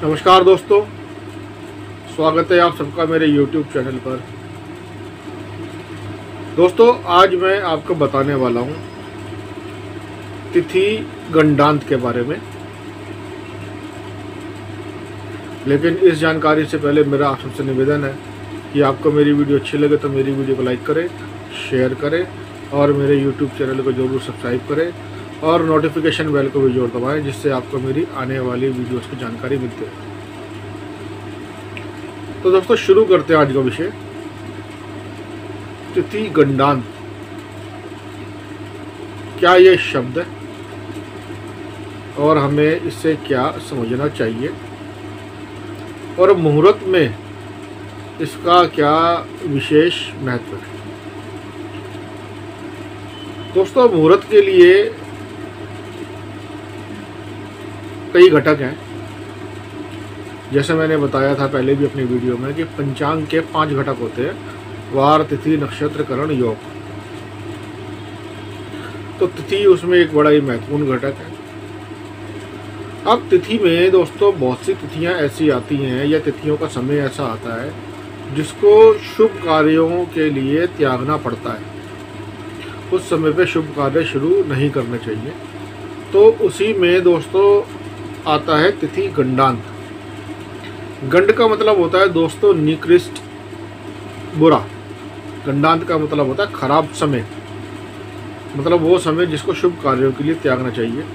नमस्कार दोस्तों, स्वागत है आप सबका मेरे YouTube चैनल पर। दोस्तों, आज मैं आपको बताने वाला हूँ तिथि गंडांत के बारे में। लेकिन इस जानकारी से पहले मेरा आप सबसे निवेदन है कि आपको मेरी वीडियो अच्छी लगे तो मेरी वीडियो को लाइक करें, शेयर करें और मेरे YouTube चैनल को ज़रूर सब्सक्राइब करें और नोटिफिकेशन बेल को भी जोर दबाएं, जिससे आपको मेरी आने वाली वीडियोस की जानकारी मिलती है। तो दोस्तों, शुरू करते हैं आज का विषय, तिथि गंडांत। क्या ये शब्द है और हमें इससे क्या समझना चाहिए और मुहूर्त में इसका क्या विशेष महत्व है। दोस्तों, मुहूर्त के लिए कई घटक हैं। जैसे मैंने बताया था पहले भी अपनी वीडियो में कि पंचांग के 5 घटक होते हैं: वार, तिथि, नक्षत्र, करण, योग। तो तिथि उसमें एक बड़ा ही महत्वपूर्ण घटक है। अब तिथि में दोस्तों बहुत सी तिथियां ऐसी आती हैं या तिथियों का समय ऐसा आता है जिसको शुभ कार्यों के लिए त्यागना पड़ता है। उस समय पे शुभ कार्य शुरू नहीं करने चाहिए। तो उसी में दोस्तों आता है तिथि गंडांत। गंड का मतलब होता है दोस्तों निकृष्ट, बुरा। गंडांत का मतलब होता है खराब समय, मतलब वो समय जिसको शुभ कार्यों के लिए त्यागना चाहिए।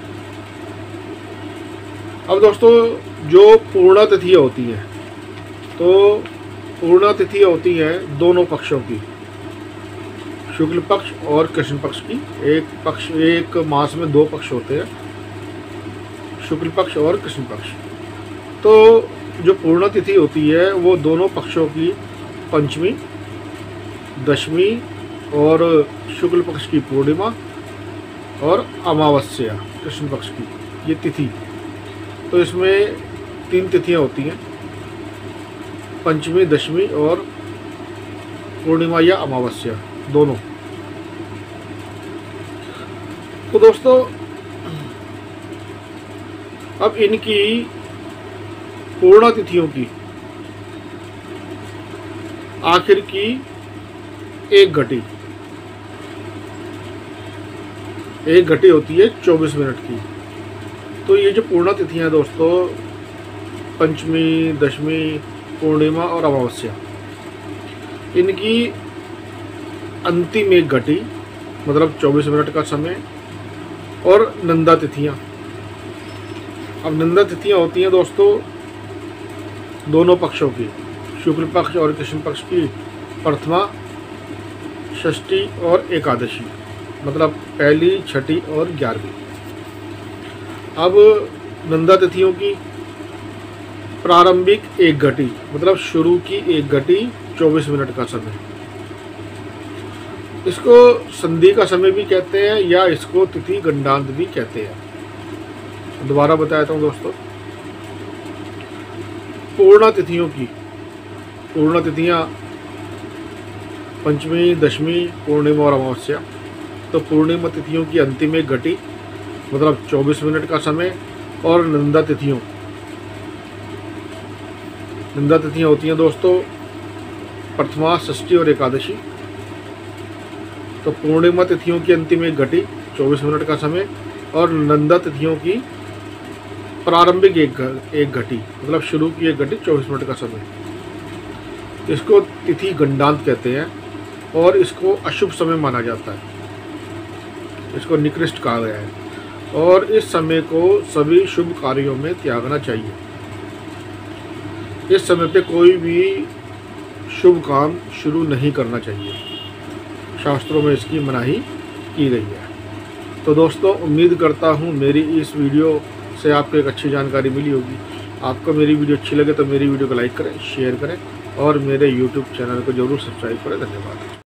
अब दोस्तों, जो पूर्णा तिथियाँ होती हैं, तो पूर्णा तिथियाँ होती हैं दोनों पक्षों की, शुक्ल पक्ष और कृष्ण पक्ष की। एक मास में 2 पक्ष होते हैं, शुक्ल पक्ष और कृष्ण पक्ष। तो जो पूर्ण तिथि होती है वो दोनों पक्षों की, पंचमी, दशमी और शुक्ल पक्ष की पूर्णिमा और अमावस्या कृष्ण पक्ष की, ये तिथि। तो इसमें 3 तिथियां होती हैं, पंचमी, दशमी और पूर्णिमा या अमावस्या दोनों। तो दोस्तों, अब इनकी पूर्ण तिथियों की आखिर की एक घटी होती है 24 मिनट की। तो ये जो पूर्ण तिथियां दोस्तों, पंचमी, दशमी, पूर्णिमा और अमावस्या, इनकी अंतिम एक घटी मतलब 24 मिनट का समय और नंदा तिथियां। अब नंदा तिथियां होती हैं दोस्तों दोनों पक्षों की, शुक्ल पक्ष और कृष्ण पक्ष की, प्रथमा, षष्ठी और एकादशी, मतलब पहली, छठी और 11वीं। अब नंदा तिथियों की प्रारंभिक एक घटी मतलब शुरू की एक घटी 24 मिनट का समय, इसको संधि का समय भी कहते हैं या इसको तिथि गंडांत भी कहते हैं। दोबारा बताता हूँ दोस्तों, पूर्ण तिथियों की पूर्ण तिथियाँ पंचमी, दशमी, पूर्णिमा और अमावस्या। तो पूर्णिमा तिथियों की अंतिम एक घटी मतलब 24 मिनट का समय और नंदा तिथियाँ होती हैं दोस्तों प्रथमा, षष्ठी और एकादशी। तो पूर्णिमा तिथियों की अंतिम एक घटी 24 मिनट का समय और नंदा तिथियों की प्रारंभिक एक घटी मतलब शुरू की एक घटी 24 मिनट का समय। इसको तिथि गंडांत कहते हैं और इसको अशुभ समय माना जाता है, इसको निकृष्ट कहा गया है और इस समय को सभी शुभ कार्यों में त्यागना चाहिए। इस समय पे कोई भी शुभ काम शुरू नहीं करना चाहिए, शास्त्रों में इसकी मनाही की गई है। तो दोस्तों, उम्मीद करता हूँ मेरी इस वीडियो से आपको एक अच्छी जानकारी मिली होगी। आपको मेरी वीडियो अच्छी लगे तो मेरी वीडियो को लाइक करें, शेयर करें और मेरे YouTube चैनल को जरूर सब्सक्राइब करें। धन्यवाद।